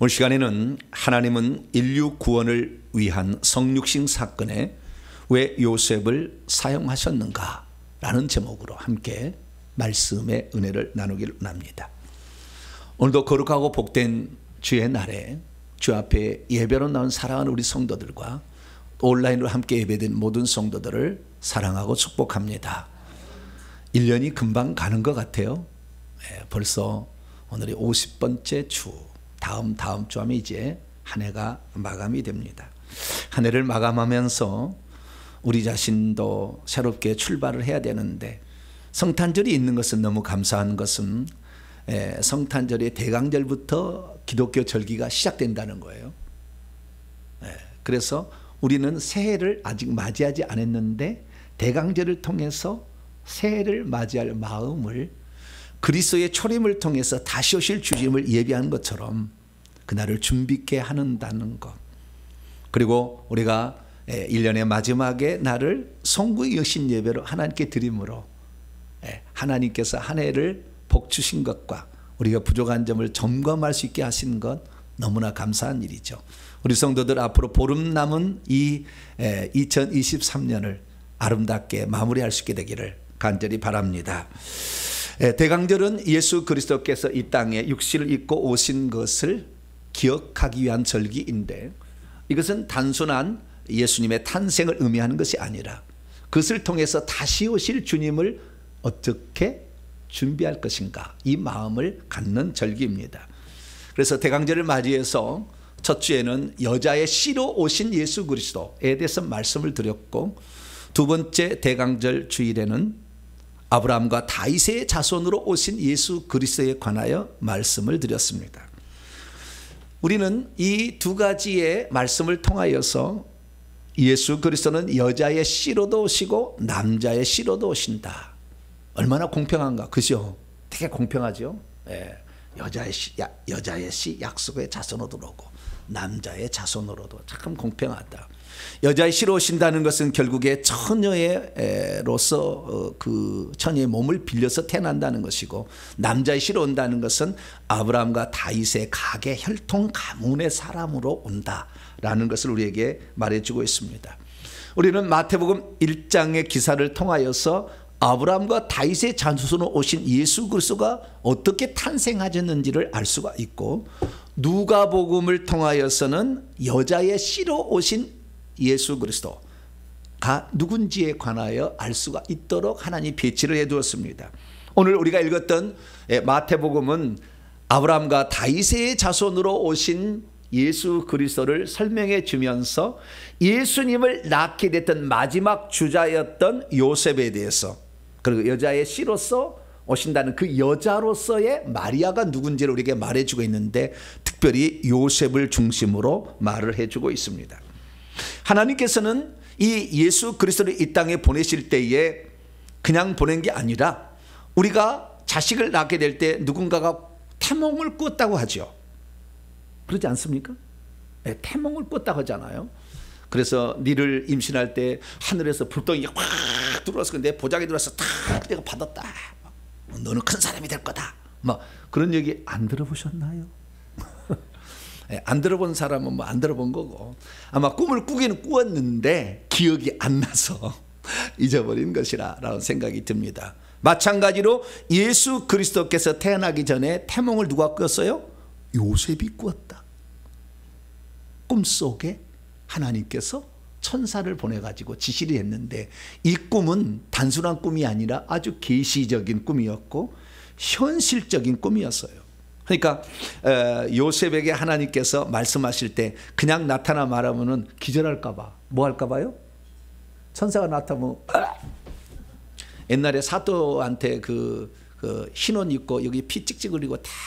오늘 시간에는 하나님은 인류 구원을 위한 성육신 사건에 왜 요셉을 사용하셨는가 라는 제목으로 함께 말씀의 은혜를 나누기를 원합니다. 오늘도 거룩하고 복된 주의 날에 주 앞에 예배로 나온 사랑하는 우리 성도들과 온라인으로 함께 예배된 모든 성도들을 사랑하고 축복합니다. 1년이 금방 가는 것 같아요. 벌써 오늘이 50번째 주, 다음 주 하면 이제 한 해가 마감이 됩니다. 한 해를 마감하면서 우리 자신도 새롭게 출발을 해야 되는데, 성탄절이 있는 것은 너무 감사한 것은 성탄절의 대강절부터 기독교 절기가 시작된다는 거예요. 그래서 우리는 새해를 아직 맞이하지 않았는데 대강절을 통해서 새해를 맞이할 마음을 그리스도의 초림을 통해서 다시 오실 주님을 예비하는 것처럼 그날을 준비케 한다는 것, 그리고 우리가 1년의 마지막에 날을 성구의 여신 예배로 하나님께 드림으로 하나님께서 한 해를 복 주신 것과 우리가 부족한 점을 점검할 수 있게 하신 것 너무나 감사한 일이죠. 우리 성도들 앞으로 보름 남은 이 2023년을 아름답게 마무리할 수 있게 되기를 간절히 바랍니다. 대강절은 예수 그리스도께서 이 땅에 육신을 입고 오신 것을 기억하기 위한 절기인데, 이것은 단순한 예수님의 탄생을 의미하는 것이 아니라 그것을 통해서 다시 오실 주님을 어떻게 준비할 것인가, 이 마음을 갖는 절기입니다. 그래서 대강절을 맞이해서 첫 주에는 여자의 씨로 오신 예수 그리스도에 대해서 말씀을 드렸고, 두 번째 대강절 주일에는 아브라함과 다윗의 자손으로 오신 예수 그리스도에 관하여 말씀을 드렸습니다. 우리는 이 두 가지의 말씀을 통하여서 예수 그리스도는 여자의 씨로도 오시고 남자의 씨로도 오신다. 얼마나 공평한가, 그죠? 되게 공평하죠. 여자의 씨 약속의 자손으로도 오고 남자의 자손으로도 참 공평하다. 여자의 씨로 오신다는 것은 결국에 처녀로서 그 처녀의 몸을 빌려서 태어난다는 것이고, 남자의 씨로 온다는 것은 아브라함과 다윗의 가계 혈통 가문의 사람으로 온다라는 것을 우리에게 말해주고 있습니다. 우리는 마태복음 1장의 기사를 통하여서 아브라함과 다윗의 자손으로 오신 예수 그리스도가 어떻게 탄생하셨는지를 알 수가 있고, 누가복음을 통하여서는 여자의 씨로 오신 예수 그리스도가 누군지에 관하여 알 수가 있도록 하나님이 배치를 해두었습니다. 오늘 우리가 읽었던 마태복음은 아브라함과 다윗의 자손으로 오신 예수 그리스도를 설명해 주면서 예수님을 낳게 됐던 마지막 주자였던 요셉에 대해서, 그리고 여자의 씨로서 오신다는 그 여자로서의 마리아가 누군지를 우리에게 말해주고 있는데, 특별히 요셉을 중심으로 말을 해주고 있습니다. 하나님께서는 이 예수 그리스도를 이 땅에 보내실 때에 그냥 보낸 게 아니라, 우리가 자식을 낳게 될 때 누군가가 태몽을 꿨다고 하죠. 그러지 않습니까? 태몽을 꿨다고 하잖아요. 그래서 니를 임신할 때 하늘에서 불덩이가 확 들어와서 내 보자기에 들어와서 탁 내가 받았다, 너는 큰 사람이 될 거다, 막 그런 얘기 안 들어보셨나요? 안 들어본 사람은 뭐 안 들어본 거고, 아마 꿈을 꾸기는 꾸었는데 기억이 안 나서 잊어버린 것이라는 생각이 듭니다. 마찬가지로 예수 그리스도께서 태어나기 전에 태몽을 누가 꿨어요? 요셉이 꾸었다. 꿈속에 하나님께서 천사를 보내가지고 지시를 했는데, 이 꿈은 단순한 꿈이 아니라 아주 계시적인 꿈이었고 현실적인 꿈이었어요. 그러니까 요셉에게 하나님께서 말씀하실 때 그냥 나타나 말하면은 기절할까 봐, 뭐 할까 봐요? 천사가 나타나면 옛날에 사또한테 그 흰옷 입고 여기 피 찍찍 흘리고 탁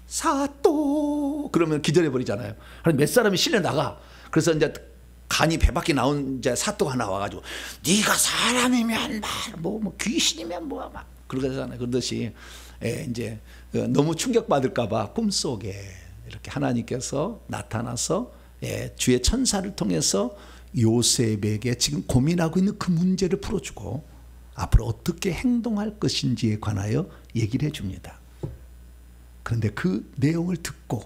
사또 그러면 기절해 버리잖아요. 몇 사람이 실려 나가. 그래서 이제 간이 배 밖에 나온 이제 사또가 나와가지고 네가 사람이면 뭐 귀신이면 뭐야 막 그러잖아요. 그러듯이 이제 너무 충격받을까봐 꿈속에 이렇게 하나님께서 나타나서 주의 천사를 통해서 요셉에게 지금 고민하고 있는 그 문제를 풀어주고 앞으로 어떻게 행동할 것인지에 관하여 얘기를 해줍니다. 그런데 그 내용을 듣고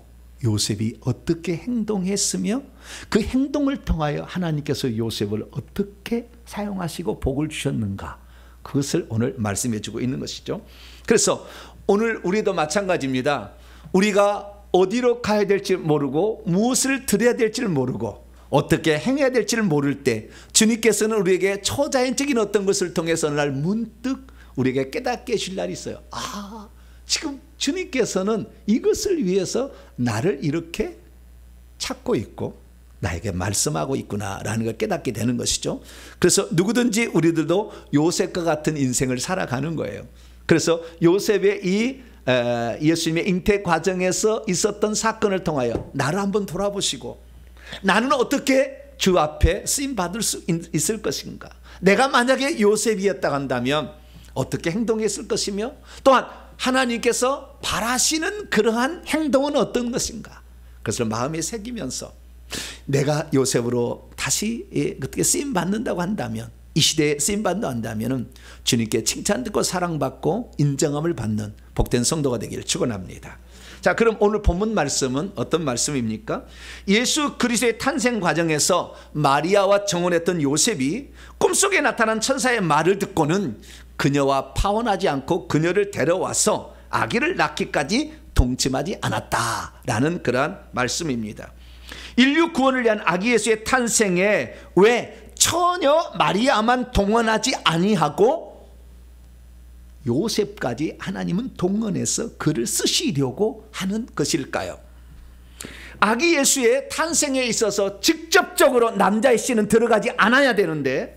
요셉이 어떻게 행동했으며 그 행동을 통하여 하나님께서 요셉을 어떻게 사용하시고 복을 주셨는가, 그것을 오늘 말씀해 주고 있는 것이죠. 그래서 오늘 우리도 마찬가지입니다. 우리가 어디로 가야 될지 모르고 무엇을 드려야 될지를 모르고 어떻게 행해야 될지를 모를 때 주님께서는 우리에게 초자연적인 어떤 것을 통해서 날 문득 우리에게 깨닫게 해줄 날이 있어요. 아, 지금 주님께서는 이것을 위해서 나를 이렇게 찾고 있고 나에게 말씀하고 있구나라는 걸 깨닫게 되는 것이죠. 그래서 누구든지 우리들도 요셉과 같은 인생을 살아가는 거예요. 그래서 요셉의 이 예수님의 잉태 과정에서 있었던 사건을 통하여 나를 한번 돌아보시고 나는 어떻게 주 앞에 쓰임받을 수 있을 것인가, 내가 만약에 요셉이었다 한다면 어떻게 행동했을 것이며 또한 하나님께서 바라시는 그러한 행동은 어떤 것인가, 그것을 마음에 새기면서 내가 요셉으로 다시 어떻게 쓰임받는다고 한다면, 이 시대에 쓰임받는다고 한다면 주님께 칭찬듣고 사랑받고 인정함을 받는 복된 성도가 되기를 축원합니다. 자, 그럼 오늘 본문 말씀은 어떤 말씀입니까? 예수 그리스도의 탄생 과정에서 마리아와 정혼했던 요셉이 꿈속에 나타난 천사의 말을 듣고는 그녀와 파혼하지 않고 그녀를 데려와서 아기를 낳기까지 동침하지 않았다라는 그러한 말씀입니다. 인류 구원을 위한 아기 예수의 탄생에 왜 처녀 마리아만 동원하지 아니하고 요셉까지 하나님은 동원해서 그를 쓰시려고 하는 것일까요? 아기 예수의 탄생에 있어서 직접적으로 남자의 씨는 들어가지 않아야 되는데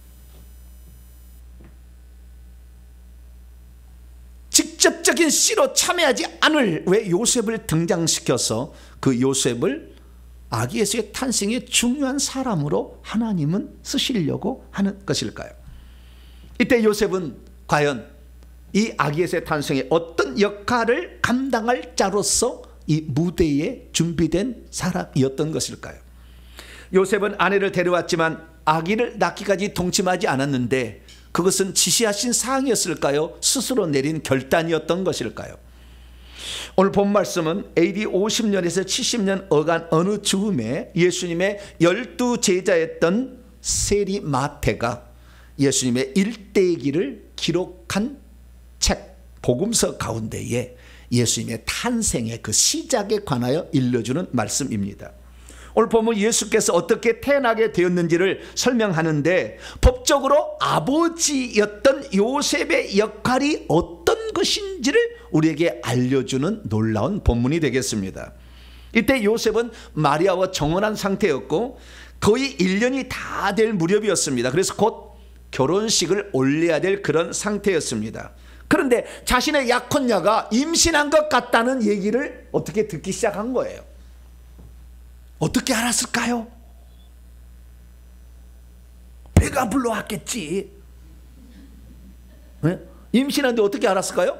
직접적인 씨로 참여하지 않을 왜 요셉을 등장시켜서 그 요셉을 아기 예수의 탄생의 중요한 사람으로 하나님은 쓰시려고 하는 것일까요? 이때 요셉은 과연 이 아기 예수의 탄생에 어떤 역할을 감당할 자로서 이 무대에 준비된 사람이었던 것일까요? 요셉은 아내를 데려왔지만 아기를 낳기까지 동침하지 않았는데 그것은 지시하신 사항이었을까요? 스스로 내린 결단이었던 것일까요? 오늘 본 말씀은 AD 50년에서 70년 어간 어느 즈음에 예수님의 12 제자였던 세리 마태가 예수님의 일대기를 기록한 책 복음서 가운데에 예수님의 탄생의 그 시작에 관하여 일러주는 말씀입니다. 오늘 보면 예수께서 어떻게 태어나게 되었는지를 설명하는데 법적으로 아버지였던 요셉의 역할이 어떤 것인지를 우리에게 알려주는 놀라운 본문이 되겠습니다. 이때 요셉은 마리아와 정혼한 상태였고 거의 1년이 다 될 무렵이었습니다. 그래서 곧 결혼식을 올려야 될 그런 상태였습니다. 그런데 자신의 약혼녀가 임신한 것 같다는 얘기를 어떻게 듣기 시작한 거예요. 어떻게 알았을까요? 배가 불러왔겠지. 네? 임신한데 어떻게 알았을까요?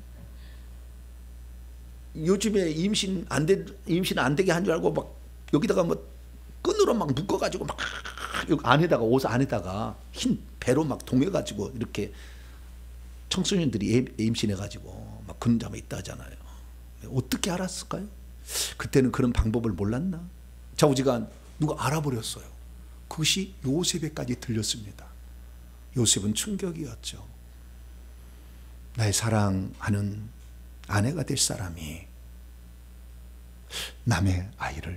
요즘에 임신 안 되게 한 줄 알고 막 여기다가 뭐 끈으로 막 묶어가지고 막 안에다가 옷 안에다가 흰 배로 막 동여가지고 이렇게 청소년들이 임신해가지고 막 그런 잠에 있다 하잖아요. 어떻게 알았을까요? 그때는 그런 방법을 몰랐나? 좌우지간 누가 알아버렸어요. 그것이 요셉에까지 들렸습니다. 요셉은 충격이었죠. 나의 사랑하는 아내가 될 사람이 남의 아이를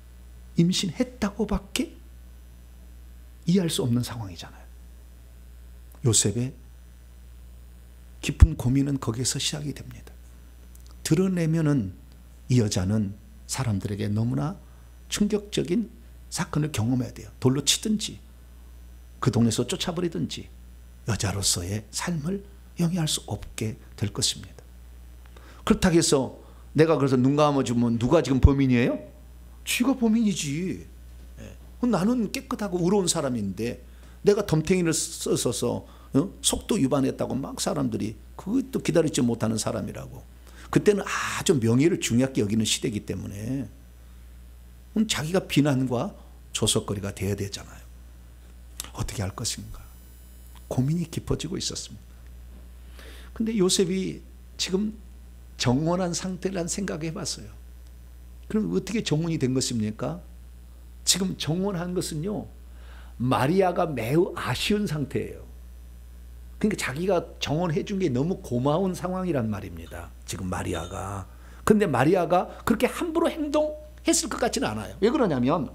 임신했다고밖에 이해할 수 없는 상황이잖아요. 요셉의 깊은 고민은 거기에서 시작이 됩니다. 드러내면은 이 여자는 사람들에게 너무나 충격적인 사건을 경험해야 돼요. 돌로 치든지 그 동네에서 쫓아버리든지 여자로서의 삶을 영위할 수 없게 될 것입니다. 그렇다고 해서 내가 그래서 눈 감아주면 누가 지금 범인이에요? 쥐가 범인이지. 나는 깨끗하고 의로운 사람인데 내가 덤탱이를 써서 속도 위반했다고 막 사람들이 그것도 기다리지 못하는 사람이라고. 그때는 아주 명예를 중요하게 여기는 시대이기 때문에 자기가 비난과 조석거리가 되어야 되잖아요. 어떻게 할 것인가 고민이 깊어지고 있었습니다. 근데 요셉이 지금 정원한 상태란 생각해 봤어요. 그럼 어떻게 정혼이 된 것입니까? 지금 정혼한 것은요, 마리아가 매우 아쉬운 상태예요. 그러니까 자기가 정혼해 준 게 너무 고마운 상황이란 말입니다. 지금 마리아가. 근데 마리아가 그렇게 함부로 행동했을 것 같지는 않아요. 왜 그러냐면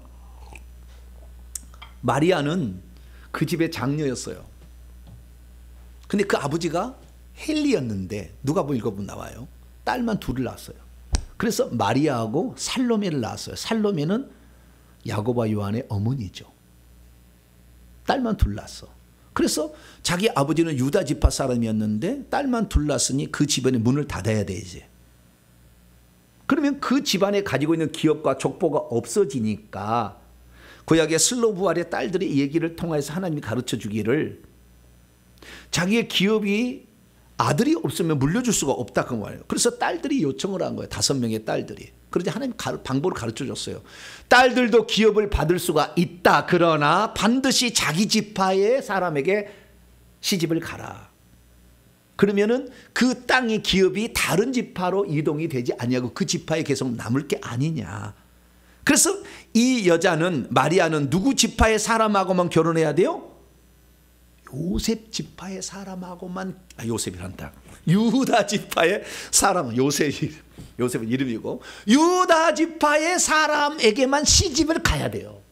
마리아는 그 집의 장녀였어요. 근데 그 아버지가 헨리였는데 누가복음 읽어보면 나와요. 딸만 둘을 낳았어요. 그래서 마리아하고 살로메를 낳았어요. 살로메는 야고보와 요한의 어머니죠. 딸만 둘 낳았어. 그래서 자기 아버지는 유다 지파 사람이었는데 딸만 둘 낳았으니 그 집안의 문을 닫아야 돼 이제. 그러면 그 집안에 가지고 있는 기업과 족보가 없어지니까 구약의 슬로부알의 딸들의 얘기를 통해서 하나님이 가르쳐 주기를 자기의 기업이 아들이 없으면 물려줄 수가 없다 그 말이에요. 그래서 딸들이 요청을 한 거예요. 5명의 딸들이. 그런데 하나님 방법을 가르쳐 줬어요. 딸들도 기업을 받을 수가 있다. 그러나 반드시 자기 지파의 사람에게 시집을 가라. 그러면은 그 땅의 기업이 다른 지파로 이동이 되지 아니하고 그 지파에 계속 남을 게 아니냐. 그래서 이 여자는 마리아는 누구 지파의 사람하고만 결혼해야 돼요? 요셉 지파의 사람하고만, 요셉이란다. 유다 지파의 사람, 요셉은 이름이고 유다 지파의 사람에게만 시집을 가야 돼요.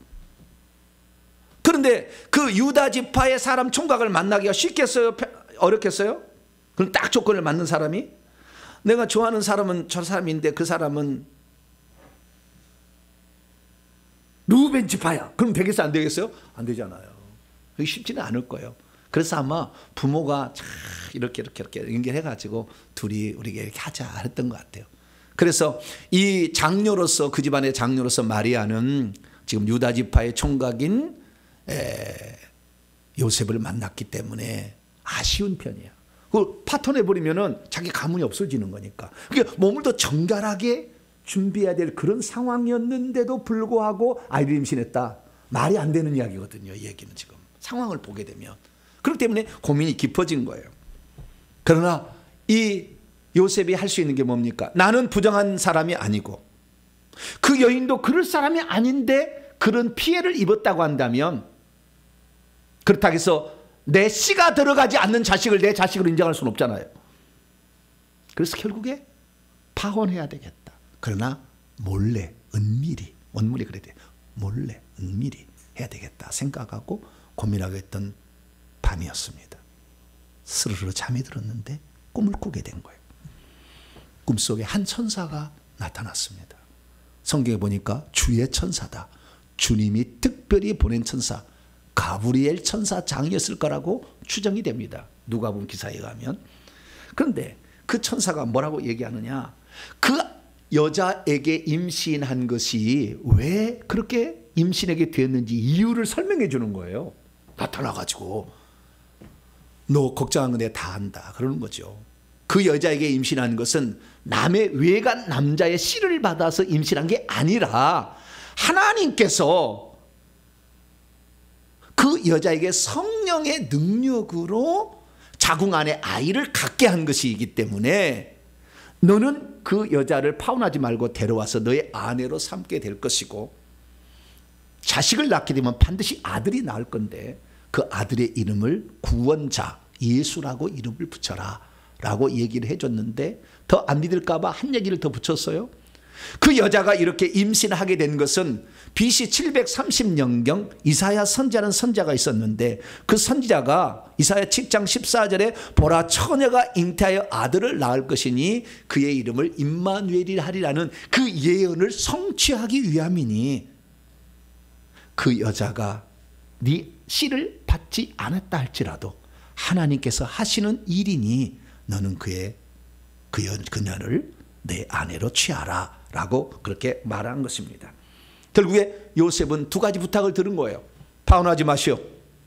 그런데 그 유다 지파의 사람 총각을 만나기가 쉽겠어요? 어렵겠어요? 그럼 딱 조건을 맞는 사람이, 내가 좋아하는 사람은 저 사람인데 그 사람은 루벤 지파야. 그럼 되겠어요? 안 되겠어요? 안 되잖아요. 그게 쉽지는 않을 거예요. 그래서 아마 부모가 이렇게 연결해가지고 둘이 우리가 이렇게 하자 했던 것 같아요. 그래서 이 장녀로서, 그 집안의 장녀로서 마리아는 지금 유다 지파의 총각인 요셉을 만났기 때문에 아쉬운 편이야. 그걸 파혼해버리면은 자기 가문이 없어지는 거니까. 그러니까 몸을 더 정갈하게 준비해야 될 그런 상황이었는데도 불구하고 아이를 임신했다. 말이 안 되는 이야기거든요. 이 얘기는 지금 상황을 보게 되면. 그렇기 때문에 고민이 깊어진 거예요. 그러나 이 요셉이 할 수 있는 게 뭡니까? 나는 부정한 사람이 아니고 그 여인도 그럴 사람이 아닌데 그런 피해를 입었다고 한다면, 그렇다고 해서 내 씨가 들어가지 않는 자식을 내 자식으로 인정할 수는 없잖아요. 그래서 결국에 파혼해야 되겠다. 그러나 몰래 은밀히, 원물이 그래야 돼. 몰래 은밀히 해야 되겠다 생각하고 고민하고 있던 밤이었습니다. 스르르 잠이 들었는데 꿈을 꾸게 된 거예요. 꿈속에 한 천사가 나타났습니다. 성경에 보니까 주의 천사다. 주님이 특별히 보낸 천사, 가브리엘 천사장이었을 거라고 추정이 됩니다. 누가복음 기사에 가면. 그런데 그 천사가 뭐라고 얘기하느냐, 그 여자에게 임신한 것이 왜 그렇게 임신하게 되었는지 이유를 설명해 주는 거예요. 나타나가지고 너 걱정한 거 내가 다 안다 그러는 거죠. 그 여자에게 임신한 것은 남의 외간 남자의 씨를 받아서 임신한 게 아니라 하나님께서 그 여자에게 성령의 능력으로 자궁 안에 아이를 갖게 한 것이기 때문에 너는 그 여자를 파혼하지 말고 데려와서 너의 아내로 삼게 될 것이고, 자식을 낳게 되면 반드시 아들이 낳을 건데 그 아들의 이름을 구원자 예수라고 이름을 붙여라 라고 얘기를 해줬는데, 더 안 믿을까 봐 한 얘기를 더 붙였어요. 그 여자가 이렇게 임신하게 된 것은 BC 730년경 이사야 선지자는 선지자가 있었는데, 그 선지자가 이사야 7장 14절에 보라 처녀가 잉태하여 아들을 낳을 것이니 그의 이름을 임마누엘이라 하리라는 그 예언을 성취하기 위함이니, 그 여자가 네 씨를 받지 않았다 할지라도 하나님께서 하시는 일이니 너는 그녀를 내 아내로 취하라 라고 그렇게 말한 것입니다. 결국에 요셉은 두 가지 부탁을 들은 거예요. 파혼하지 마시오.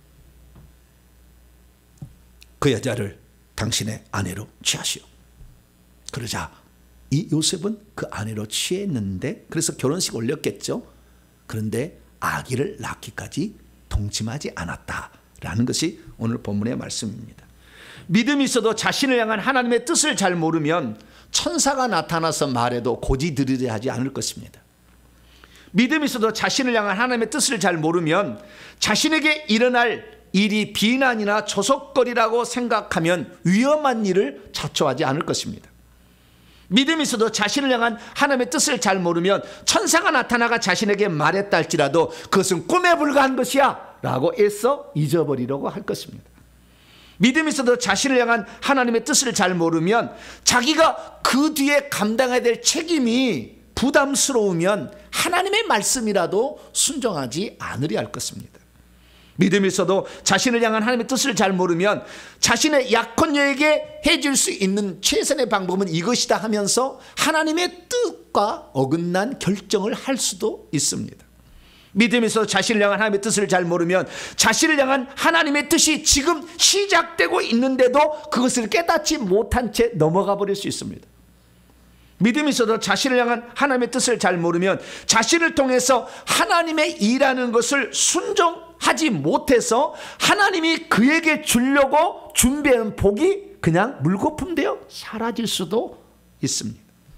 그 여자를 당신의 아내로 취하시오. 그러자 이 요셉은 그 아내로 취했는데, 그래서 결혼식 올렸겠죠. 그런데 아기를 낳기까지 동침하지 않았다라는 것이 오늘 본문의 말씀입니다. 믿음이 있어도 자신을 향한 하나님의 뜻을 잘 모르면 천사가 나타나서 말해도 고지 들으려 하지 않을 것입니다. 믿음이 있어도 자신을 향한 하나님의 뜻을 잘 모르면 자신에게 일어날 일이 비난이나 조속거리라고 생각하면 위험한 일을 자초하지 않을 것입니다. 믿음이 있어도 자신을 향한 하나님의 뜻을 잘 모르면 천사가 나타나가 자신에게 말했다 할지라도 그것은 꿈에 불과한 것이야 라고 애써 잊어버리려고 할 것입니다. 믿음이 있어도 자신을 향한 하나님의 뜻을 잘 모르면 자기가 그 뒤에 감당해야 될 책임이 부담스러우면 하나님의 말씀이라도 순종하지 않으려 할 것입니다. 믿음이 있어도 자신을 향한 하나님의 뜻을 잘 모르면 자신의 약혼녀에게 해줄 수 있는 최선의 방법은 이것이다 하면서 하나님의 뜻과 어긋난 결정을 할 수도 있습니다. 믿음이 있어도 자신을 향한 하나님의 뜻을 잘 모르면 자신을 향한 하나님의 뜻이 지금 시작되고 있는데도 그것을 깨닫지 못한 채 넘어가 버릴 수 있습니다. 믿음이 있어도 자신을 향한 하나님의 뜻을 잘 모르면 자신을 통해서 하나님의 일하는 것을 순종하지 못해서 하나님이 그에게 주려고 준비한 복이 그냥 물거품 되어 사라질 수도 있습니다.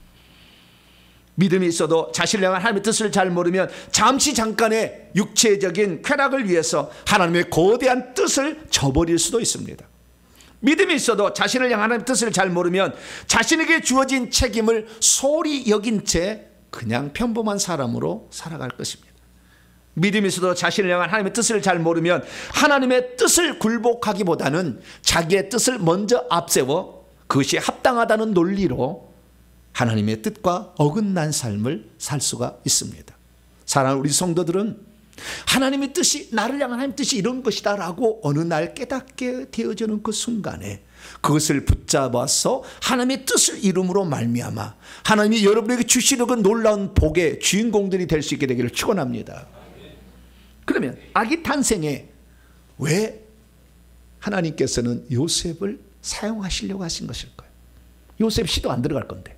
믿음이 있어도 자신을 향한 하나님의 뜻을 잘 모르면 잠시 잠깐의 육체적인 쾌락을 위해서 하나님의 거대한 뜻을 저버릴 수도 있습니다. 믿음이 있어도 자신을 향한 하나님의 뜻을 잘 모르면 자신에게 주어진 책임을 소홀히 여긴 채 그냥 평범한 사람으로 살아갈 것입니다. 믿음이 있어도 자신을 향한 하나님의 뜻을 잘 모르면 하나님의 뜻을 굴복하기보다는 자기의 뜻을 먼저 앞세워 그것이 합당하다는 논리로 하나님의 뜻과 어긋난 삶을 살 수가 있습니다. 사랑하는 우리 성도들은 하나님의 뜻이 나를 향한 하나님의 뜻이 이런 것이다 라고 어느 날 깨닫게 되어지는 그 순간에 그것을 붙잡아서 하나님의 뜻을 이름으로 말미암아 하나님이 여러분에게 주시는 그 놀라운 복의 주인공들이 될 수 있게 되기를 축원합니다. 그러면 아기 탄생에 왜 하나님께서는 요셉을 사용하시려고 하신 것일까요? 요셉 시도 안 들어갈 건데.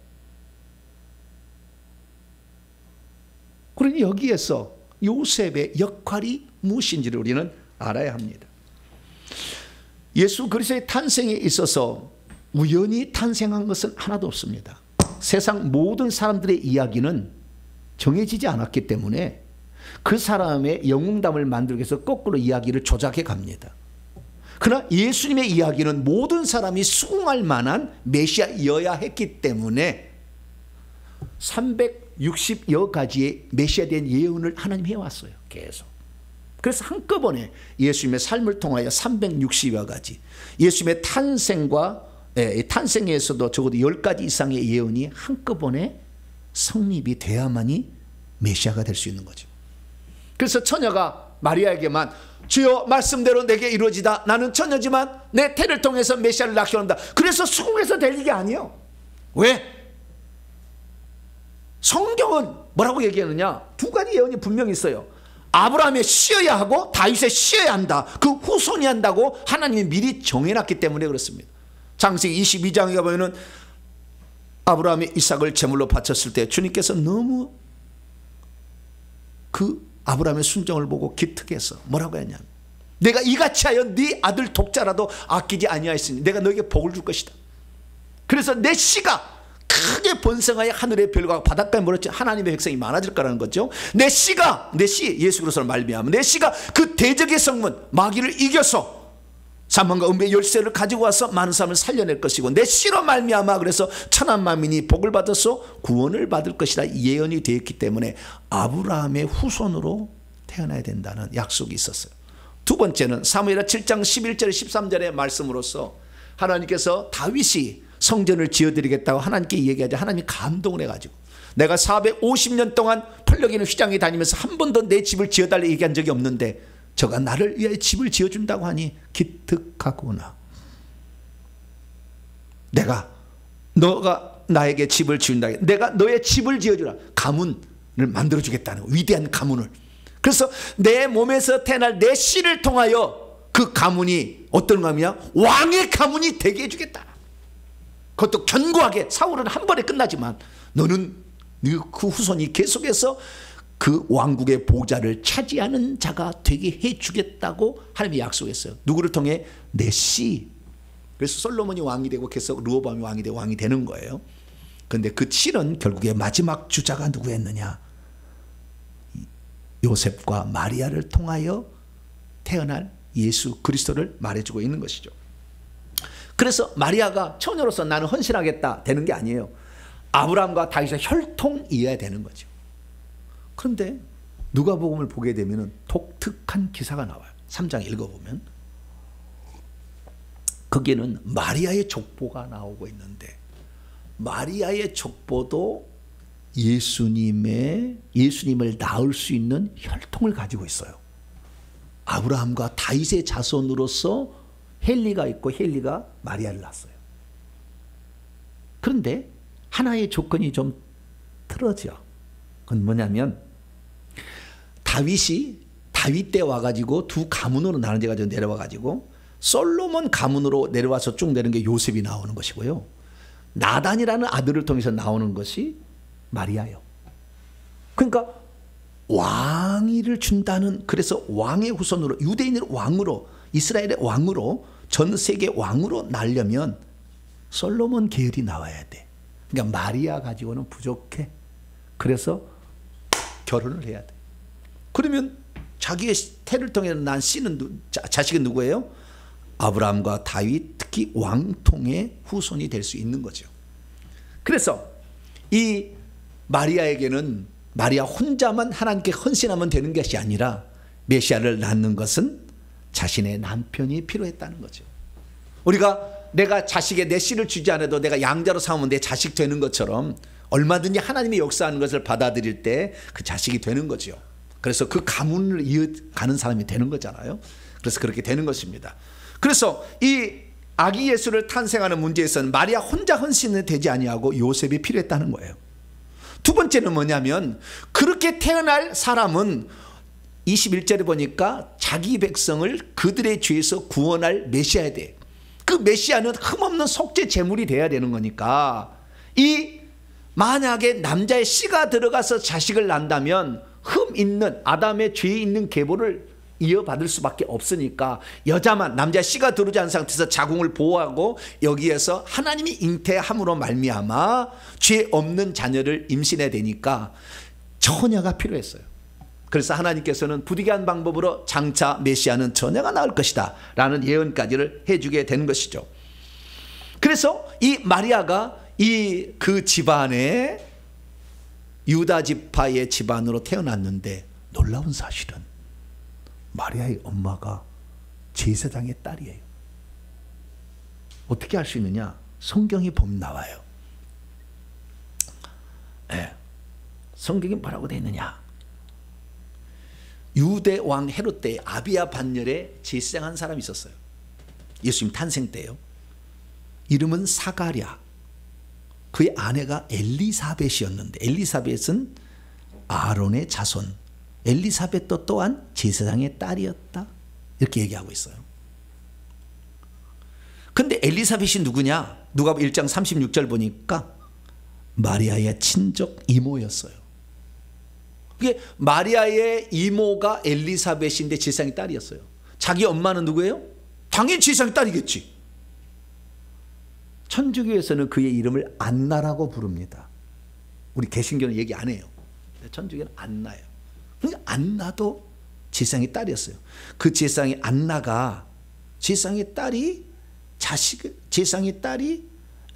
그러니 여기에서 요셉의 역할이 무엇인지를 우리는 알아야 합니다. 예수 그리스도의 탄생에 있어서 우연히 탄생한 것은 하나도 없습니다. 세상 모든 사람들의 이야기는 정해지지 않았기 때문에 그 사람의 영웅담을 만들기 위해서 거꾸로 이야기를 조작해 갑니다. 그러나 예수님의 이야기는 모든 사람이 수긍할 만한 메시아여야 했기 때문에 360여 가지의 메시아에 대한 예언을 하나님 해왔어요. 계속. 그래서 한꺼번에 예수님의 삶을 통하여 360여 가지 예수님의 탄생에서도 적어도 10가지 이상의 예언이 한꺼번에 성립이 돼야만이 메시아가 될 수 있는 거죠. 그래서 처녀가 마리아에게만 주여 말씀대로 내게 이루어지다. 나는 처녀지만 내 태를 통해서 메시아를 낳기원한다. 그래서 수긍해서 될 일이 아니에요. 왜? 성경은 뭐라고 얘기하느냐? 두 가지 예언이 분명히 있어요. 아브라함의 씨여야 하고 다윗의 씨여야 한다. 그 후손이 한다고 하나님이 미리 정해놨기 때문에 그렇습니다. 창세기 22장에 보면은 아브라함이 이삭을 제물로 바쳤을 때 주님께서 너무 그 아브라함의 순종을 보고 기특해서 뭐라고 했냐? 내가 이같이 하여 네 아들 독자라도 아끼지 아니하였으니 내가 너에게 복을 줄 것이다. 그래서 내 씨가 크게 번성하여 하늘의 별과 바닷가에 몰았지 하나님의 백성이 많아질 거라는 거죠. 내 씨 예수 그리스도로 말미암아 내 씨가 그 대적의 성문 마귀를 이겨서 사망과 음부의 열쇠를 가지고 와서 많은 사람을 살려낼 것이고 내 씨로 말미암아 그래서 천한 만민이 복을 받아서 구원을 받을 것이다 예언이 되었기 때문에 아브라함의 후손으로 태어나야 된다는 약속이 있었어요. 두 번째는 사무엘하 7장 11절 13절의 말씀으로서 하나님께서 다윗이 성전을 지어드리겠다고 하나님께 얘기하자 하나님이 감동을 해가지고 내가 450년 동안 펄럭이는 휘장에 다니면서 한 번도 내 집을 지어달라 얘기한 적이 없는데 저가 나를 위하여 집을 지어준다고 하니 기특하구나. 너가 나에게 집을 지은다. 내가 너의 집을 지어주라. 가문을 만들어주겠다는 거. 위대한 가문을. 그래서 내 몸에서 태어날 내 씨를 통하여 그 가문이 어떤 가문이냐? 왕의 가문이 되게 해주겠다. 그것도 견고하게. 사울은 한 번에 끝나지만 너는 그 후손이 계속해서 그 왕국의 보좌를 차지하는 자가 되게 해주겠다고 하나님이 약속했어요. 누구를 통해? 내 씨. 그래서 솔로몬이 왕이 되고 계속 르호보암이 왕이 되고 왕이 되는 거예요. 그런데 그 실은 결국에 마지막 주자가 누구였느냐? 요셉과 마리아를 통하여 태어날 예수 그리스도를 말해주고 있는 것이죠. 그래서 마리아가 처녀로서 나는 헌신하겠다 되는 게 아니에요. 아브라함과 다윗의 혈통이어야 되는 거죠. 그런데 누가복음을 보게 되면 독특한 기사가 나와요. 3장 읽어보면 거기에는 마리아의 족보가 나오고 있는데 마리아의 족보도 예수님을 낳을 수 있는 혈통을 가지고 있어요. 아브라함과 다윗의 자손으로서 헬리가 있고 헬리가 마리아를 낳았어요. 그런데 하나의 조건이 좀 틀어져. 그건 뭐냐면 다윗이 다윗 때 와가지고 두 가문으로 나눠져 가지고 내려와가지고 솔로몬 가문으로 내려와서 쭉 내는 게 요셉이 나오는 것이고요. 나단이라는 아들을 통해서 나오는 것이 마리아예요. 그러니까 왕위를 준다는, 그래서 왕의 후손으로, 유대인의 왕으로, 이스라엘의 왕으로, 전 세계 왕으로 나려면 솔로몬 계열이 나와야 돼. 그러니까 마리아 가지고는 부족해. 그래서 결혼을 해야 돼. 그러면 자기의 태를 통해 난 씨는 자식은 누구예요? 아브라함과 다윗, 특히 왕통의 후손이 될 수 있는 거죠. 그래서 이 마리아에게는 마리아 혼자만 하나님께 헌신하면 되는 것이 아니라 메시아를 낳는 것은 자신의 남편이 필요했다는 거죠. 우리가 내가 자식에 내 씨를 주지 않아도 내가 양자로 삼으면 내 자식 되는 것처럼 얼마든지 하나님이 역사하는 것을 받아들일 때 그 자식이 되는 거죠. 그래서 그 가문을 이어가는 사람이 되는 거잖아요. 그래서 그렇게 되는 것입니다. 그래서 이 아기 예수를 탄생하는 문제에서는 마리아 혼자 헌신이 되지 아니하고 요셉이 필요했다는 거예요. 두 번째는 뭐냐면 그렇게 태어날 사람은 21절에 보니까 자기 백성을 그들의 죄에서 구원할 메시아야 돼. 그 메시아는 흠없는 속죄 제물이 돼야 되는 거니까 이 만약에 남자의 씨가 들어가서 자식을 낳는다면 흠 있는 아담의 죄 있는 계보를 이어받을 수밖에 없으니까 여자만 남자 씨가 들어오지 않은 상태에서 자궁을 보호하고 여기에서 하나님이 잉태함으로 말미암아 죄 없는 자녀를 임신해야 되니까 처녀가 필요했어요. 그래서 하나님께서는 부득이한 방법으로 장차 메시아는 처녀가 나올 것이다 라는 예언까지를 해주게 되는 것이죠. 그래서 이 마리아가 그 집안에 유다 지파의 집안으로 태어났는데 놀라운 사실은 마리아의 엄마가 제사장의 딸이에요. 어떻게 알 수 있느냐? 성경이 보면 나와요. 네. 성경이 뭐라고 되어 있느냐? 유대 왕 헤롯 때 아비야 반열에 제사장한 사람이 있었어요. 예수님 탄생 때요. 이름은 사가랴. 그의 아내가 엘리사벳이었는데 엘리사벳은 아론의 자손. 엘리사벳도 또한 제사장의 딸이었다. 이렇게 얘기하고 있어요. 근데 엘리사벳이 누구냐? 누가복음 1장 36절 보니까 마리아의 친족 이모였어요. 이게 마리아의 이모가 엘리사벳인데 제사장의 딸이었어요. 자기 엄마는 누구예요? 당연히 제사장의 딸이겠지. 천주교에서는 그의 이름을 안나라고 부릅니다. 우리 개신교는 얘기 안 해요. 천주교는 안나예요. 그러니까 안나도 제사장의 딸이었어요. 그 제사장의 안나가 제사장의 딸이 제사장의 딸이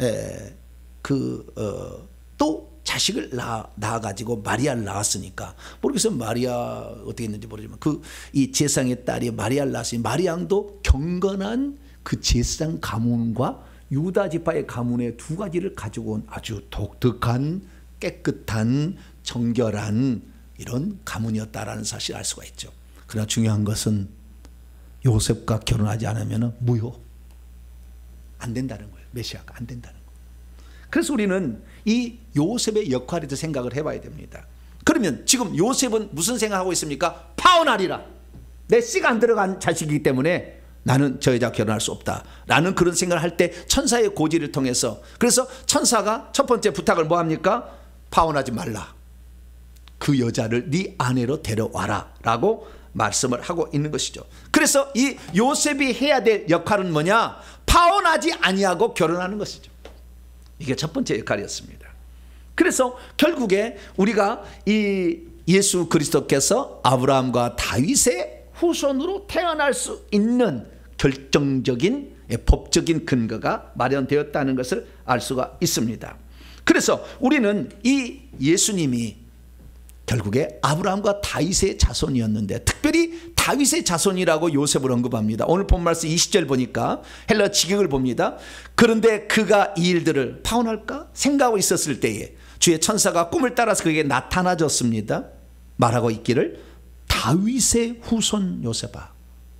또 자식을 낳아가지고 마리아를 낳았으니까 모르겠어요. 마리아 어떻게 했는지 모르지만 이 제사장의 딸이 마리아를 낳았으니 마리아도 경건한 그 제사장 가문과 유다 지파의 가문의 두 가지를 가지고 온 아주 독특한 깨끗한 정결한 이런 가문이었다라는 사실을 알 수가 있죠. 그러나 중요한 것은 요셉과 결혼하지 않으면 무효. 안 된다는 거예요. 메시아가 안 된다는 거예요. 그래서 우리는 이 요셉의 역할에 대해서 생각을 해봐야 됩니다. 그러면 지금 요셉은 무슨 생각하고 있습니까? 파혼하리라. 내 씨가 안 들어간 자식이기 때문에 나는 저 여자 결혼할 수 없다 라는 그런 생각을 할 때 천사의 고지를 통해서 그래서 천사가 첫 번째 부탁을 뭐 합니까? 파혼하지 말라. 그 여자를 네 아내로 데려와라 라고 말씀을 하고 있는 것이죠. 그래서 이 요셉이 해야 될 역할은 뭐냐? 파혼하지 아니하고 결혼하는 것이죠. 이게 첫 번째 역할이었습니다. 그래서 결국에 우리가 이 예수 그리스도께서 아브라함과 다윗의 후손으로 태어날 수 있는 결정적인 법적인 근거가 마련되었다는 것을 알 수가 있습니다. 그래서 우리는 이 예수님이 결국에 아브라함과 다윗의 자손이었는데, 특별히 다윗의 자손이라고 요셉을 언급합니다. 오늘 본 말씀 20절 보니까 헬라 직역을 봅니다. 그런데 그가 이 일들을 파혼할까 생각하고 있었을 때에 주의 천사가 꿈을 따라서 그에게 나타나졌습니다. 말하고 있기를, 다윗의 후손 요셉아,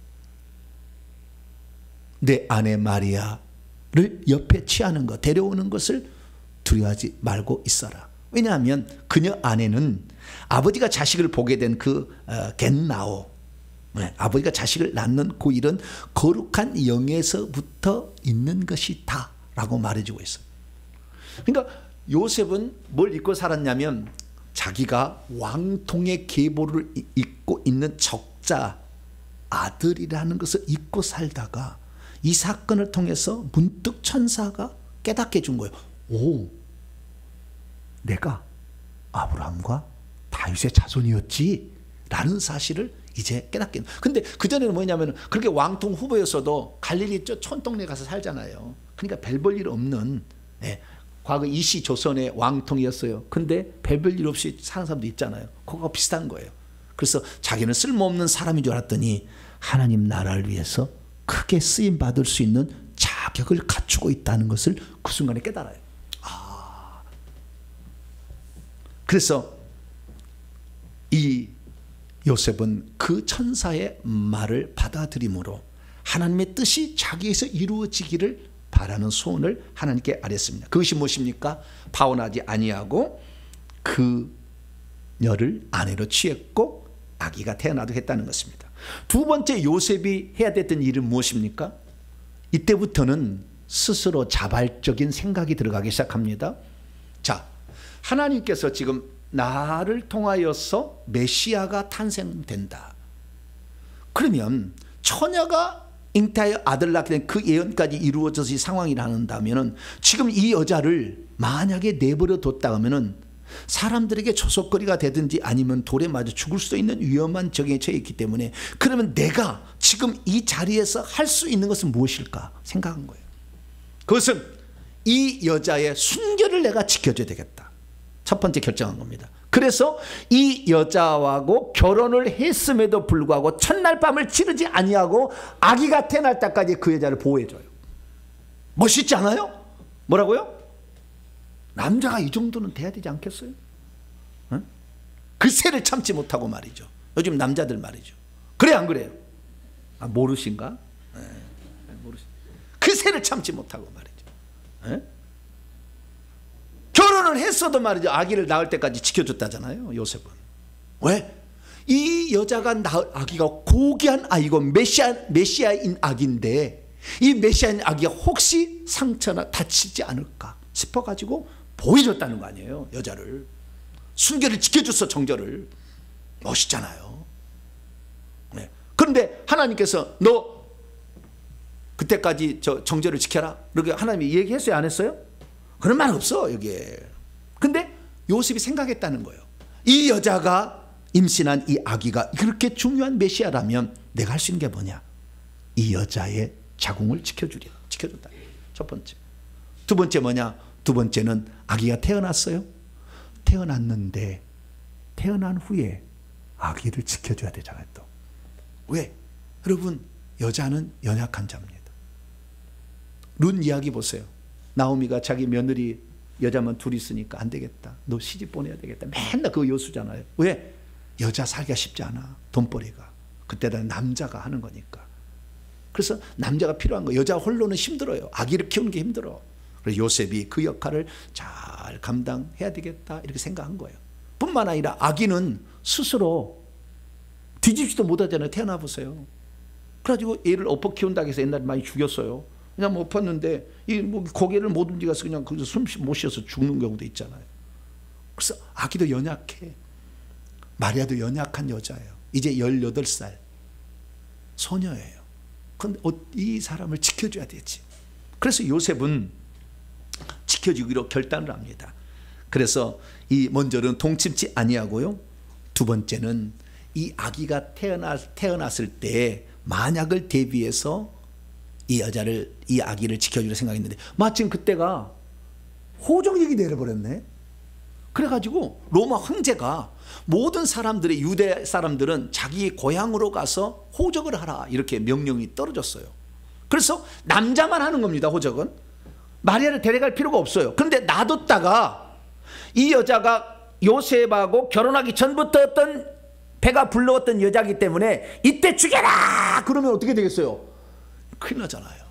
내 아내 마리아를 옆에 취하는 것, 데려오는 것을 두려워하지 말고 있어라. 왜냐하면 그녀 아내는 아버지가 자식을 보게 된 그 겟나오, 아버지가 자식을 낳는 그 일은 거룩한 영에서부터 있는 것이다 라고 말해주고 있어요. 그러니까 요셉은 뭘 잊고 살았냐면, 자기가 왕통의 계보를 잇고 있는 적자 아들이라는 것을 잊고 살다가 이 사건을 통해서 문득 천사가 깨닫게 해준 거예요. 오, 내가 아브라함과 다윗의 자손이었지 라는 사실을 이제 깨닫게. 근데 그전에는 뭐냐면, 그렇게 왕통 후보였어도 갈릴리 촌동네 가서 살잖아요. 그러니까 별 볼 일 없는, 과거 이시 조선의 왕통이었어요. 근데 별 볼 일 없이 사는 사람도 있잖아요. 그거가 비슷한 거예요. 그래서 자기는 쓸모없는 사람인 줄 알았더니 하나님 나라를 위해서 크게 쓰임 받을 수 있는 자격을 갖추고 있다는 것을 그 순간에 깨달아요. 그래서 이 요셉은 그 천사의 말을 받아들임으로 하나님의 뜻이 자기에서 이루어지기를 바라는 소원을 하나님께 아뢰었습니다. 그것이 무엇입니까? 파혼하지 아니하고 그녀를 아내로 취했고 아기가 태어나도록 했다는 것입니다. 두 번째 요셉이 해야 됐던 일은 무엇입니까? 이때부터는 스스로 자발적인 생각이 들어가기 시작합니다. 자, 하나님께서 지금 나를 통하여서 메시아가 탄생된다. 그러면 처녀가 잉태하여 아들 낳게 된 그 예언까지 이루어져서 이 상황이라 한다면, 지금 이 여자를 만약에 내버려 뒀다 하면은 사람들에게 조속거리가 되든지 아니면 돌에 맞아 죽을 수도 있는 위험한 적에 처해 있기 때문에, 그러면 내가 지금 이 자리에서 할 수 있는 것은 무엇일까 생각한 거예요. 그것은 이 여자의 순결을 내가 지켜줘야 되겠다. 첫 번째 결정한 겁니다. 그래서 이 여자하고 결혼을 했음에도 불구하고 첫날 밤을 치르지 아니하고 아기가 태어날 때까지 그 여자를 보호해줘요. 멋있지 않아요? 뭐라고요? 남자가 이 정도는 돼야 되지 않겠어요? 응? 그 새를 참지 못하고 말이죠. 요즘 남자들 말이죠. 그래 안 그래요? 아, 모르신가? 네, 그 새를 참지 못하고 말이죠. 네? 결혼을 했어도 말이죠. 아기를 낳을 때까지 지켜줬다잖아요. 요셉은. 왜? 이 여자가 낳을 아기가 고귀한 아이고 메시아인 아기인데, 이 메시아인 아기가 혹시 상처나 다치지 않을까 싶어가지고 보여줬다는 거 아니에요. 여자를. 순결을 지켜줬어. 정결을. 멋있잖아요. 네. 그런데 하나님께서 너 그때까지 저 정절을 지켜라. 그렇게 하나님이 얘기했어요? 안 했어요? 그런 말 없어 여기에. 근데 요셉이 생각했다는 거예요. 이 여자가 임신한 이 아기가 그렇게 중요한 메시아라면 내가 할 수 있는 게 뭐냐? 이 여자의 자궁을 지켜주랴. 지켜줬다. 첫 번째. 두 번째 뭐냐? 두 번째는 아기가 태어났어요. 태어났는데 태어난 후에 아기를 지켜줘야 되잖아요. 또. 왜? 여러분, 여자는 연약한 자입니다. 룬 이야기 보세요. 나오미가 자기 며느리 여자만 둘이 있으니까 안 되겠다. 너 시집 보내야 되겠다. 맨날 그거 요수잖아요. 왜? 여자 살기가 쉽지 않아. 돈벌이가. 그때는 남자가 하는 거니까. 그래서 남자가 필요한 거. 여자 홀로는 힘들어요. 아기를 키우는 게 힘들어. 그래서 요셉이 그 역할을 잘 감당해야 되겠다 이렇게 생각한 거예요. 뿐만 아니라 아기는 스스로 뒤집지도 못하잖아요. 태어나 보세요. 그래가지고 얘를 엎어 키운다고 해서 옛날에 많이 죽였어요. 그냥 뭐 엎었는데 이 뭐 고개를 못 움직여서 그냥 거기서 숨 못 쉬어서 죽는 경우도 있잖아요. 그래서 아기도 연약해. 마리아도 연약한 여자예요. 이제 18살 소녀예요. 그런데 이 사람을 지켜줘야 되지. 그래서 요셉은 지켜주기로 결단을 합니다. 그래서 이 먼저는 동침치 아니하고요, 두 번째는 이 아기가 태어났을 때 만약을 대비해서 이 아기를 지켜주려 생각했는데 마침 그때가 호적력이 내려버렸네. 그래가지고 로마 황제가 모든 사람들의, 유대 사람들은 자기 고향으로 가서 호적을 하라, 이렇게 명령이 떨어졌어요. 그래서 남자만 하는 겁니다. 호적은 마리아를 데려갈 필요가 없어요. 그런데 놔뒀다가 이 여자가 요셉하고 결혼하기 전부터 어떤 배가 불러왔던 여자이기 때문에 이때 죽여라 그러면 어떻게 되겠어요? 큰일 나잖아요.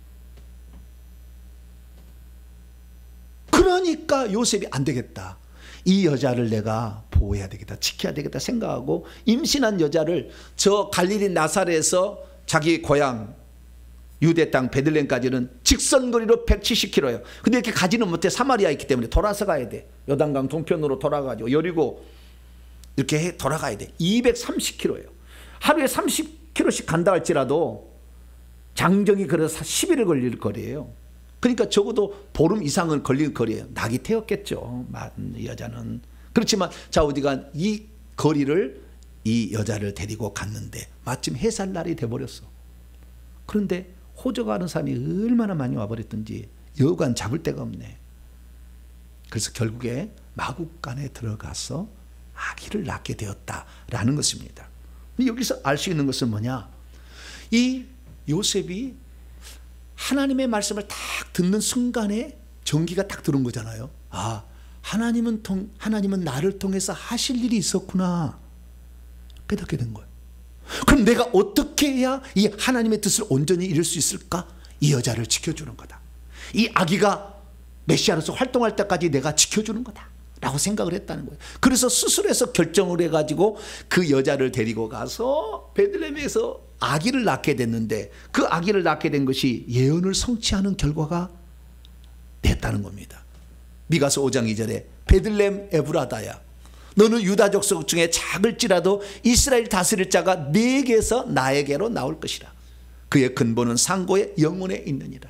그러니까 요셉이 안 되겠다, 이 여자를 내가 보호해야 되겠다, 지켜야 되겠다 생각하고 임신한 여자를 저 갈릴리 나사렛에서 자기 고향 유대 땅 베들레헴까지는 직선거리로 170km예요. 근데 이렇게 가지는 못해. 사마리아에 있기 때문에 돌아서 가야 돼. 요단강 동편으로 돌아가지고 여리고 이렇게 돌아가야 돼. 230km예요. 하루에 30km씩 간다 할지라도 장정이 그래서 10일을 걸릴 거리예요. 그러니까 적어도 보름 이상은 걸릴 거리예요. 낙이 태웠겠죠, 여자는. 그렇지만 자, 어디가 이 거리를 이 여자를 데리고 갔는데 마침 해살날이 돼버렸어. 그런데 호적하는 사람이 얼마나 많이 와버렸던지 여관 잡을 데가 없네. 그래서 결국에 마국간에 들어가서 아기를 낳게 되었다라는 것입니다. 여기서 알 수 있는 것은 뭐냐, 이 요셉이 하나님의 말씀을 딱 듣는 순간에 전기가 딱 들은 거잖아요. 아, 하나님은 나를 통해서 하실 일이 있었구나 깨닫게 된 거예요. 그럼 내가 어떻게 해야 이 하나님의 뜻을 온전히 이룰 수 있을까? 이 여자를 지켜주는 거다. 이 아기가 메시아로서 활동할 때까지 내가 지켜주는 거다 라고 생각을 했다는 거예요. 그래서 스스로해서 결정을 해가지고 그 여자를 데리고 가서 베들레헴에서 아기를 낳게 됐는데, 그 아기를 낳게 된 것이 예언을 성취하는 결과가 됐다는 겁니다. 미가서 5장 2절에 베들레헴 에브라다야, 너는 유다 족속 중에 작을지라도 이스라엘 다스릴 자가 네게서 나에게로 나올 것이라. 그의 근본은 상고의 영혼에 있느니라.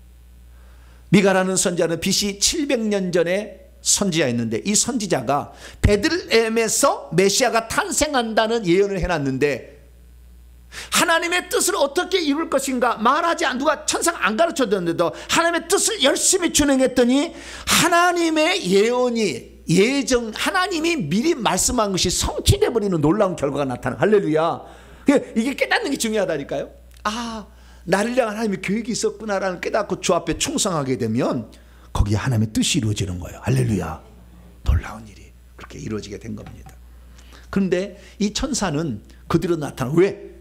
미가라는 선지자는 BC 700년 전에 선지자였는데, 이 선지자가 베들레헴에서 메시아가 탄생한다는 예언을 해놨는데 하나님의 뜻을 어떻게 이룰 것인가 말하지 않고, 누가 천사가 안 가르쳐줬는데도 하나님의 뜻을 열심히 준행했더니 하나님의 예언이, 하나님이 미리 말씀한 것이 성취되어 버리는 놀라운 결과가 나타나. 할렐루야. 이게 깨닫는 게 중요하다니까요. 아, 나를 향한 하나님의 계획이 있었구나라는 깨닫고 주 앞에 충성하게 되면 거기에 하나님의 뜻이 이루어지는 거예요. 할렐루야. 놀라운 일이 그렇게 이루어지게 된 겁니다. 그런데 이 천사는 그대로 나타나. 왜?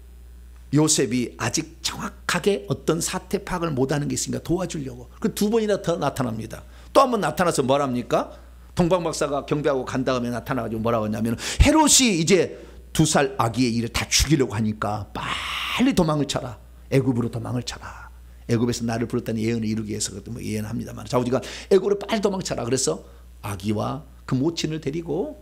요셉이 아직 정확하게 어떤 사태 파악을 못하는 게 있으니까 도와주려고. 그 두 번이나 더 나타납니다. 또 한 번 나타나서 뭐랍니까? 동방박사가 경배하고 간 다음에 나타나가지고 뭐라고 하냐면, 헤롯이 이제 2살 아기의 일을 다 죽이려고 하니까 빨리 도망을 쳐라. 애굽으로 도망을 쳐라. 애굽에서 나를 부르다는 예언을 이루기 위해서 뭐 예언합니다만, 자, 우리가 애굽으로 빨리 도망쳐라. 그래서 아기와 그 모친을 데리고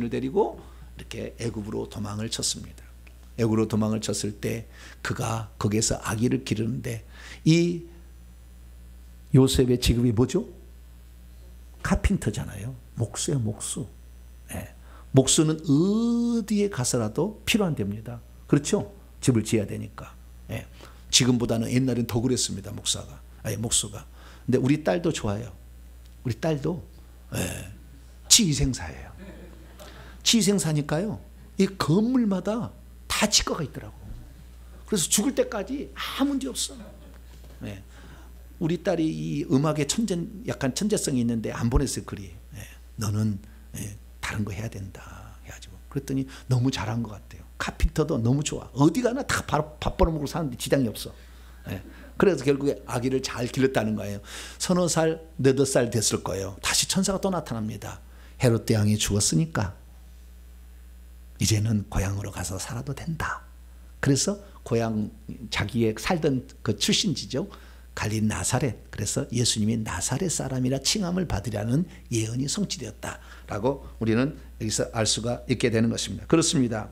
이렇게 애굽으로 도망을 쳤습니다. 애굽으로 도망을 쳤을 때 그가 거기에서 아기를 기르는데, 이 요셉의 직업이 뭐죠? 카핀터잖아요. 목수예요, 목수. 네. 목수는 어디에 가서라도 필요한 데입니다. 그렇죠? 집을 지어야 되니까. 네. 지금보다는 옛날엔 더 그랬습니다. 목수가. 근데 우리 딸도 좋아요. 우리 딸도 치위생사예요. 치위생사니까요, 이 건물마다 다 치과가 있더라고. 그래서 죽을 때까지 아무 문제 없어. 네. 우리 딸이 이 음악에 약간 천재성이 있는데 안 보냈어요, 글이. 너는 다른 거 해야 된다 해가지고. 그랬더니 너무 잘한 것 같아요. 카핀터도 너무 좋아. 어디 가나 다 밥 벌어먹고 사는데 지장이 없어. 그래서 결국에 아기를 잘 길렀다는 거예요. 3살, 8살 됐을 거예요. 다시 천사가 또 나타납니다. 헤롯 대왕이 죽었으니까 이제는 고향으로 가서 살아도 된다. 그래서 고향, 자기의 살던 그 출신지죠, 갈릴리 나사렛. 그래서 예수님이 나사렛 사람이라 칭함을 받으려는 예언이 성취되었다라고 우리는 여기서 알 수가 있게 되는 것입니다. 그렇습니다.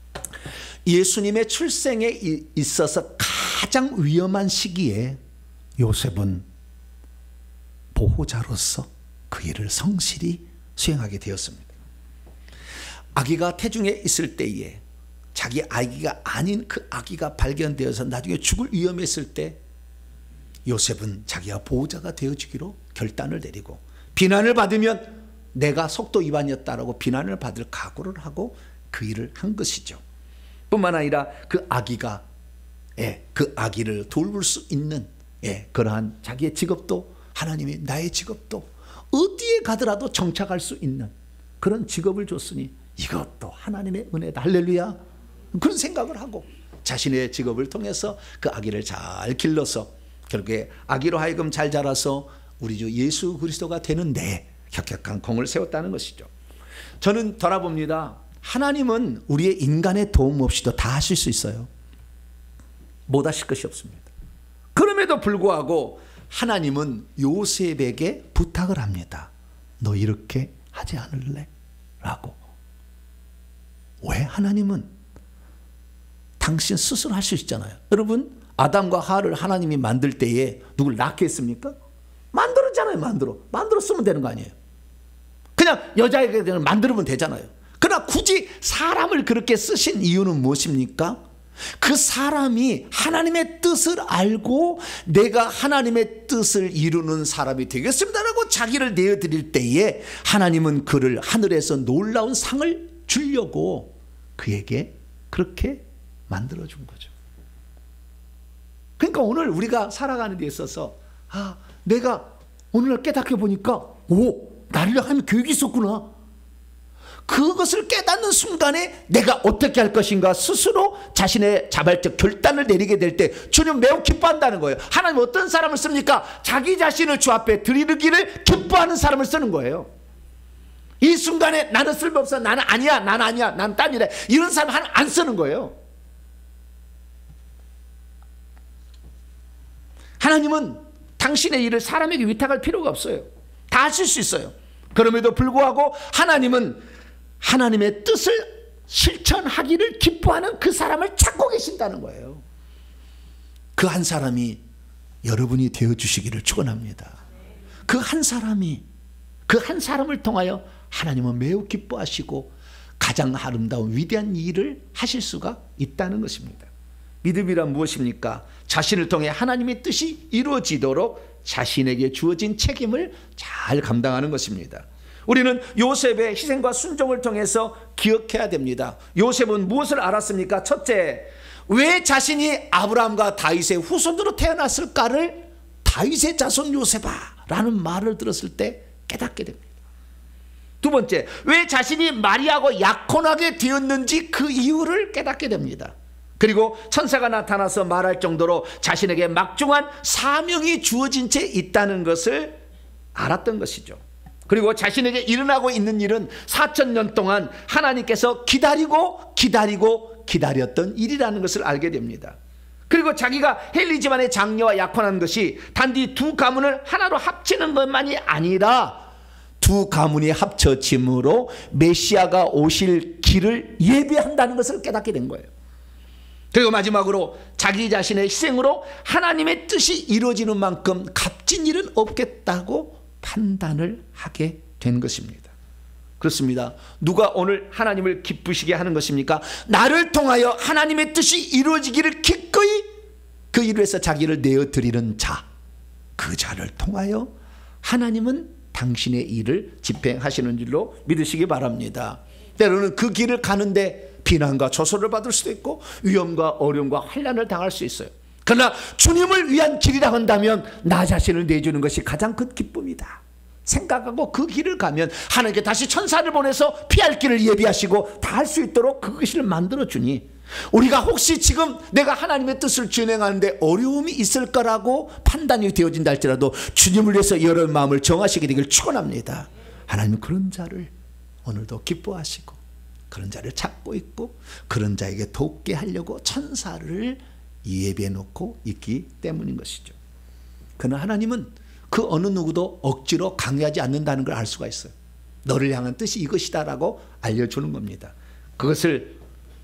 예수님의 출생에 있어서 가장 위험한 시기에 요셉은 보호자로서 그 일을 성실히 수행하게 되었습니다. 아기가 태중에 있을 때에 자기 아기가 아닌 그 아기가 발견되어서 나중에 죽을 위험했을 때 요셉은 자기가 보호자가 되어주기로 결단을 내리고, 비난을 받으면 내가 속도 위반이었다라고 비난을 받을 각오를 하고 그 일을 한 것이죠. 뿐만 아니라 그 아기가 그 아기를 돌볼 수 있는 그러한 자기의 직업도, 하나님이 나의 직업도 어디에 가더라도 정착할 수 있는 그런 직업을 줬으니 이것도 하나님의 은혜다, 할렐루야, 그런 생각을 하고 자신의 직업을 통해서 그 아기를 잘 길러서 결국에 아기로 하여금 잘 자라서 우리 주 예수 그리스도가 되는데 혁혁한 공을 세웠다는 것이죠. 저는 돌아봅니다. 하나님은 우리의 인간의 도움 없이도 다 하실 수 있어요. 못 하실 것이 없습니다. 그럼에도 불구하고 하나님은 요셉에게 부탁을 합니다. 너 이렇게 하지 않을래? 라고. 왜? 하나님은 당신 스스로 할 수 있잖아요. 여러분, 아담과 하와를 하나님이 만들 때에 누굴 낳게 했습니까? 만들었잖아요. 만들었으면 되는 거 아니에요. 그냥 여자에게 만들면 되잖아요. 그러나 굳이 사람을 그렇게 쓰신 이유는 무엇입니까? 그 사람이 하나님의 뜻을 알고 내가 하나님의 뜻을 이루는 사람이 되겠습니다라고 자기를 내어드릴 때에 하나님은 그를 하늘에서 놀라운 상을 주려고 그에게 그렇게 만들어준 거죠. 그러니까 오늘 우리가 살아가는 데 있어서 내가 오늘 깨닫게 보니까 나를 하는 교육이 있었구나. 그것을 깨닫는 순간에 내가 어떻게 할 것인가 스스로 자신의 자발적 결단을 내리게 될 때 주님 매우 기뻐한다는 거예요. 하나님 어떤 사람을 씁니까? 자기 자신을 주 앞에 드리기를 기뻐하는 사람을 쓰는 거예요. 이 순간에 나는 쓸모없어, 나는 아니야, 나는 딴이래, 이런 사람 하나님 안 쓰는 거예요. 하나님은 당신의 일을 사람에게 위탁할 필요가 없어요. 다 하실 수 있어요. 그럼에도 불구하고 하나님은 하나님의 뜻을 실천하기를 기뻐하는 그 사람을 찾고 계신다는 거예요. 그 한 사람이 여러분이 되어주시기를 축원합니다. 그 한 사람이, 그 한 사람을 통하여 하나님은 매우 기뻐하시고 가장 아름다운 위대한 일을 하실 수가 있다는 것입니다. 믿음이란 무엇입니까? 자신을 통해 하나님의 뜻이 이루어지도록 자신에게 주어진 책임을 잘 감당하는 것입니다. 우리는 요셉의 희생과 순종을 통해서 기억해야 됩니다. 요셉은 무엇을 알았습니까? 첫째, 왜 자신이 아브라함과 다윗의 후손으로 태어났을까를 다윗의 자손 요셉아 라는 말을 들었을 때 깨닫게 됩니다. 두 번째, 왜 자신이 마리아하고 약혼하게 되었는지 그 이유를 깨닫게 됩니다. 그리고 천사가 나타나서 말할 정도로 자신에게 막중한 사명이 주어진 채 있다는 것을 알았던 것이죠. 그리고 자신에게 일어나고 있는 일은 4,000년 동안 하나님께서 기다렸던 일이라는 것을 알게 됩니다. 그리고 자기가 헬리 집안의 장녀와 약혼한 것이 단지 두 가문을 하나로 합치는 것만이 아니라 두 가문이 합쳐짐으로 메시아가 오실 길을 예비한다는 것을 깨닫게 된 거예요. 그리고 마지막으로 자기 자신의 희생으로 하나님의 뜻이 이루어지는 만큼 값진 일은 없겠다고 판단을 하게 된 것입니다. 그렇습니다. 누가 오늘 하나님을 기쁘시게 하는 것입니까? 나를 통하여 하나님의 뜻이 이루어지기를 기꺼이 그 일을 해서 자기를 내어드리는 자, 그 자를 통하여 하나님은 당신의 일을 집행하시는 줄로 믿으시기 바랍니다. 때로는 그 길을 가는데 비난과 조소를 받을 수도 있고 위험과 어려움과 환난을 당할 수 있어요. 그러나 주님을 위한 길이라 한다면 나 자신을 내주는 것이 가장 큰 기쁨이다 생각하고 그 길을 가면 하나님께 다시 천사를 보내서 피할 길을 예비하시고 다 할 수 있도록 그것을 만들어주니, 우리가 혹시 지금 내가 하나님의 뜻을 진행하는데 어려움이 있을 거라고 판단이 되어진다 할지라도 주님을 위해서 여러 마음을 정하시게 되길 축원합니다. 하나님은 그런 자를 오늘도 기뻐하시고 그런 자를 찾고 있고 그런 자에게 돕게 하려고 천사를 예비해 놓고 있기 때문인 것이죠. 그러나 하나님은 그 어느 누구도 억지로 강요하지 않는다는 걸 알 수가 있어요. 너를 향한 뜻이 이것이다 라고 알려주는 겁니다. 그것을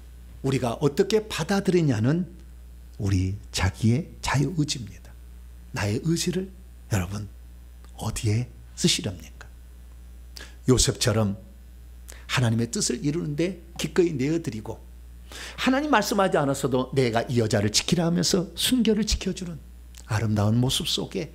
우리가 어떻게 받아들이냐는 우리 자기의 자유의지입니다. 나의 의지를 여러분 어디에 쓰시렵니까? 요셉처럼 하나님의 뜻을 이루는데 기꺼이 내어드리고 하나님 말씀하지 않았어도 내가 이 여자를 지키라 하면서 순결을 지켜주는 아름다운 모습 속에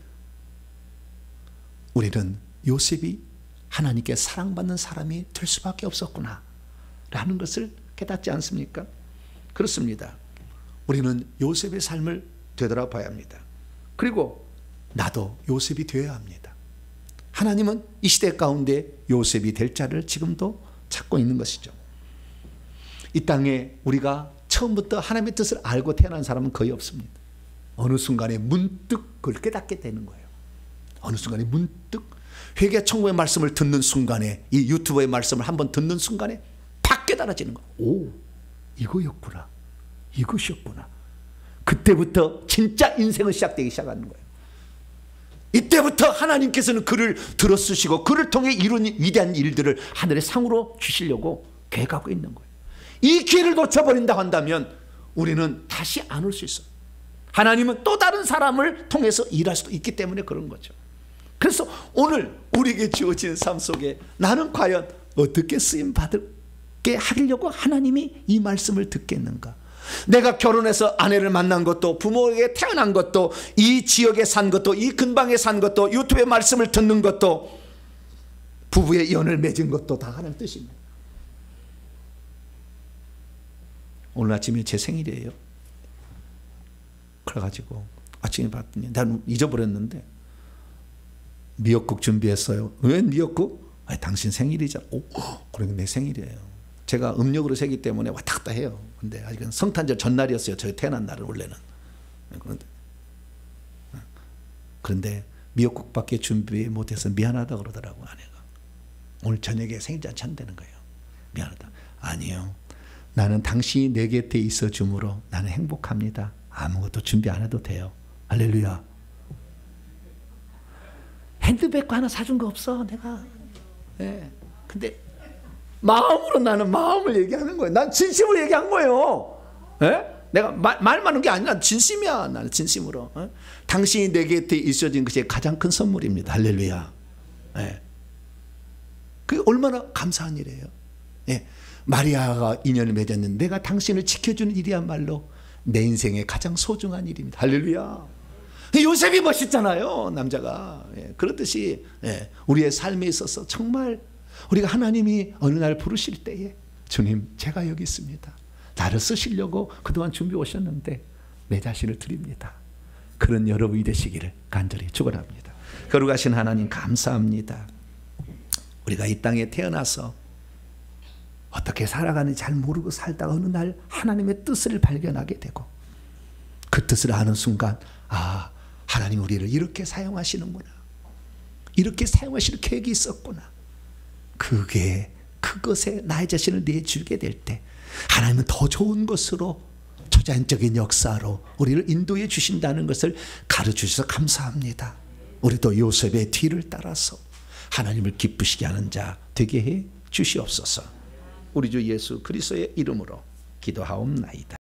우리는 요셉이 하나님께 사랑받는 사람이 될 수밖에 없었구나 라는 것을 깨닫지 않습니까? 그렇습니다. 우리는 요셉의 삶을 되돌아봐야 합니다. 그리고 나도 요셉이 되어야 합니다. 하나님은 이 시대 가운데 요셉이 될 자를 지금도 찾고 있는 것이죠. 이 땅에 우리가 처음부터 하나님의 뜻을 알고 태어난 사람은 거의 없습니다. 어느 순간에 문득 그걸 깨닫게 되는 거예요. 어느 순간에 문득 회개 천국의 말씀을 듣는 순간에 이 유튜브의 말씀을 한번 듣는 순간에 팍 깨달아지는 거예요. 오, 이거였구나. 이것이었구나. 그때부터 진짜 인생은 시작되기 시작하는 거예요. 이때부터 하나님께서는 그를 들어쓰시고 그를 통해 이룬 위대한 일들을 하늘의 상으로 주시려고 계획하고 있는 거예요. 이 기회를 놓쳐버린다 한다면 우리는 다시 안 올 수 있어요. 하나님은 또 다른 사람을 통해서 일할 수도 있기 때문에 그런 거죠. 그래서 오늘 우리에게 주어진 삶 속에 나는 과연 어떻게 쓰임받게 하려고 하나님이 이 말씀을 듣겠는가? 내가 결혼해서 아내를 만난 것도 부모에게 태어난 것도 이 지역에 산 것도 이 근방에 산 것도 유튜브의 말씀을 듣는 것도 부부의 연을 맺은 것도 다 하나님 뜻입니다. 오늘 아침에 제 생일이에요. 그래가지고 아침에 봤더니 난 잊어버렸는데 미역국 준비했어요. 왜 미역국? 아니, 당신 생일이잖아. 오, 그러니까 내 생일이에요. 제가 음력으로 세기 때문에 왔다 갔다 해요. 근데 아직은 성탄절 전날이었어요. 저희 태어난 날은 원래는. 그런데 미역국밖에 준비 못해서 미안하다 그러더라고 아내가. 오늘 저녁에 생일잔치 한다는 거예요. 미안하다. 아니요. 나는 당신이 내 곁에 있어 주므로 나는 행복합니다. 아무것도 준비 안 해도 돼요. 할렐루야. 핸드백 하나 사준 거 없어 내가. 네. 근데 마음으로 나는 마음을 얘기하는 거예요. 난 진심으로 얘기한 거예요. 네? 내가 말 많은 게 아니라 진심이야. 나는 진심으로. 당신이 내 곁에 있어진 것이 가장 큰 선물입니다. 할렐루야. 네. 그게 얼마나 감사한 일이에요. 네. 마리아가 인연을 맺었는데 내가 당신을 지켜주는 일이야말로 내 인생의 가장 소중한 일입니다. 할렐루야. 요셉이 멋있잖아요. 남자가. 예, 그렇듯이 예, 우리의 삶에 있어서 정말 우리가 하나님이 어느 날 부르실 때에 주님 제가 여기 있습니다. 나를 쓰시려고 그동안 준비 오셨는데 내 자신을 드립니다. 그런 여러분이 되시기를 간절히 축원합니다. 거룩하신 하나님 감사합니다. 우리가 이 땅에 태어나서 어떻게 살아가는지 잘 모르고 살다가 어느 날 하나님의 뜻을 발견하게 되고 그 뜻을 아는 순간 아 하나님 우리를 이렇게 사용하시는구나. 이렇게 사용하실 계획이 있었구나. 그것에 나의 자신을 내주게 될 때 하나님은 더 좋은 것으로 초자연적인 역사로 우리를 인도해 주신다는 것을 가르쳐주셔서 감사합니다. 우리도 요셉의 뒤를 따라서 하나님을 기쁘시게 하는 자 되게 해 주시옵소서. 우리 주 예수 그리스도의 이름으로 기도하옵나이다.